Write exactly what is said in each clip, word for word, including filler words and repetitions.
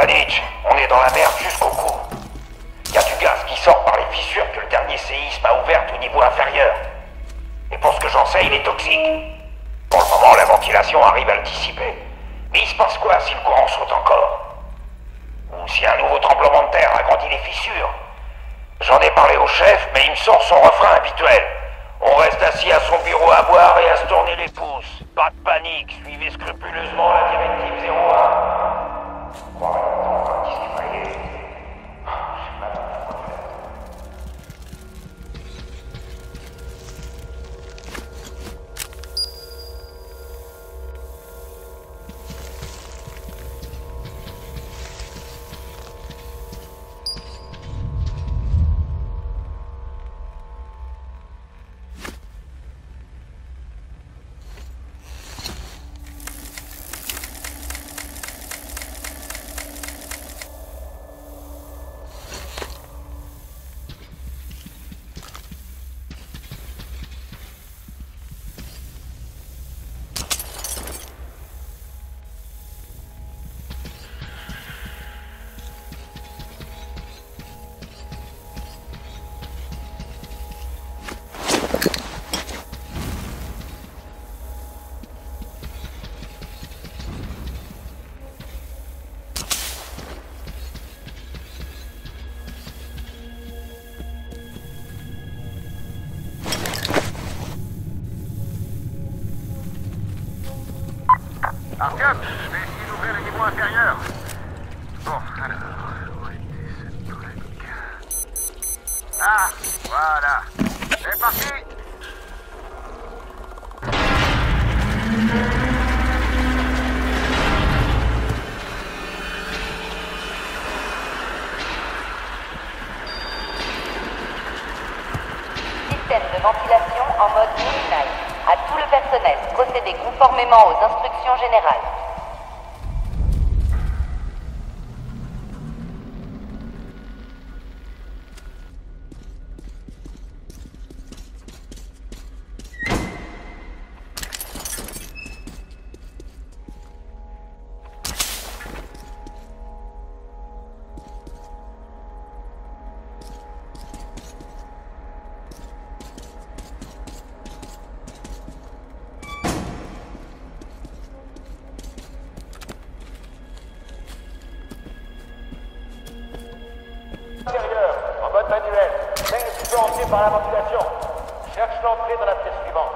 Stepanich, on est dans la merde jusqu'au cou. Y a du gaz qui sort par les fissures que le dernier séisme a ouvertes au niveau inférieur. Et pour ce que j'en sais, il est toxique. Pour le moment, la ventilation arrive à le dissiper. Mais il se passe quoi si le courant saute encore? Ou si un nouveau tremblement de terre agrandit les fissures? J'en ai parlé au chef, mais il me sort son refrain habituel. On reste assis à son bureau à boire et à se tourner les pouces. Pas de panique, suivez scrupuleusement la directive zéro un. Je crois que le temps va dissiper. J'ai mal à la tête. Artyom, je vais essayer d'ouvrir le niveau inférieur. Bon, alors, où était ce truc? Ah, voilà. C'est parti. Système de ventilation en mode mini-night. À tout le personnel, procédez conformément aux instructions générales. En mode manuel, mais influencé par la ventilation. Cherche l'entrée dans la pièce suivante.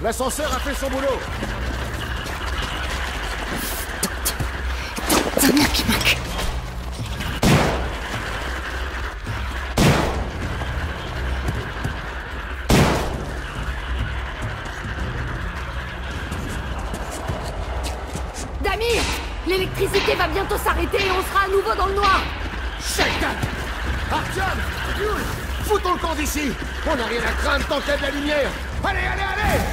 L'ascenseur a fait son boulot. Damir qui manque. Damir, l'électricité va bientôt s'arrêter et on sera à nouveau dans le noir. Shaitan! Artyom! Yul! Foutons le camp d'ici! On n'a rien à craindre tant qu'il y a de la lumière! Allez, allez, allez!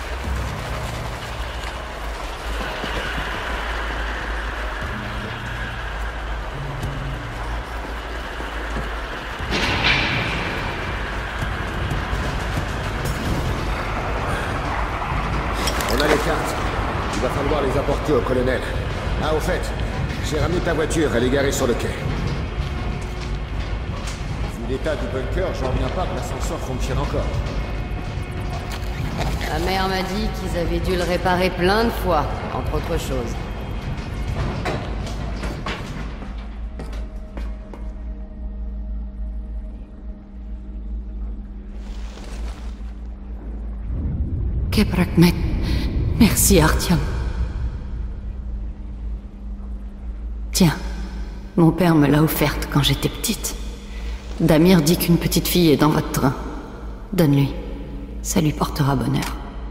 On a les cartes. Il va falloir les apporter au colonel. Ah, au fait, j'ai ramené ta voiture, elle est garée sur le quai. Vu l'état du bunker, j'en reviens pas que l'ascenseur fonctionne encore. Ma mère m'a dit qu'ils avaient dû le réparer plein de fois, entre autres choses. Kebrakmet. Merci, Artyom. Tiens, mon père me l'a offerte quand j'étais petite. Damir dit qu'une petite fille est dans votre train. Donne-lui. Ça lui portera bonheur.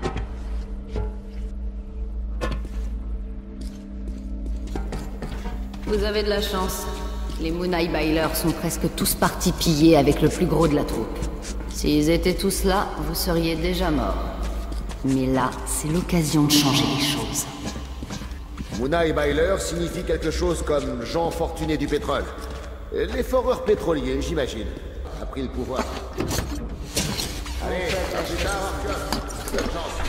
Vous avez de la chance. Les Munai Bailers sont presque tous partis piller avec le plus gros de la troupe. S'ils étaient tous là, vous seriez déjà morts. Mais là, c'est l'occasion de changer les choses. Munai Bailer signifie quelque chose comme Jean fortuné du pétrole. Les foreurs pétroliers, j'imagine, a pris le pouvoir. Allez, à plus tard, Artyom. Bonne chance.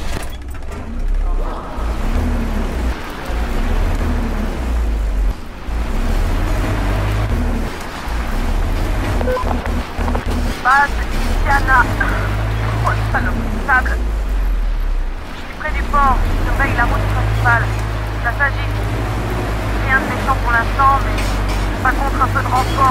Base Diana. Oh, salope de sable. Je suis près du port, je surveille la route principale. Ça s'agit. Rien de méchant pour l'instant, mais pas contre un peu de renfort.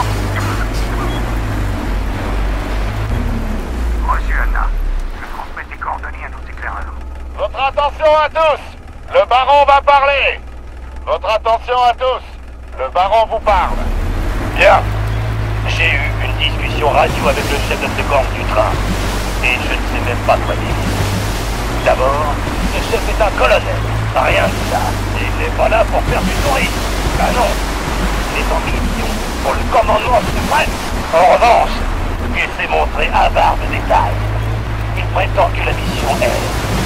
Reçu, Anna. Je transmets tes coordonnées à nos éclaireurs. Votre attention à tous! Le baron va parler! Votre attention à tous! Le baron vous parle. Bien. J'ai eu une discussion radio avec le chef de secours du train. Et je ne sais même pas quoi dire. D'abord, ce chef est un colonel. Rien de ça. Il n'est pas là pour faire du tourisme. Ah non. Il est en mission pour le commandement suprême. En revanche, il s'est montré avare de détails. Il prétend que la mission est...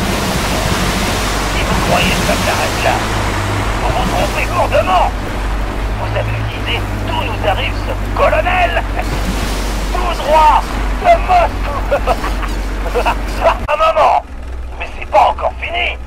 Si vous croyez que ça s'arrête là, vous vous trompez lourdement. Vous avez une idée d'où nous arrive ce colonel? Tout droit de Moscou. Un moment. Mais c'est pas encore fini.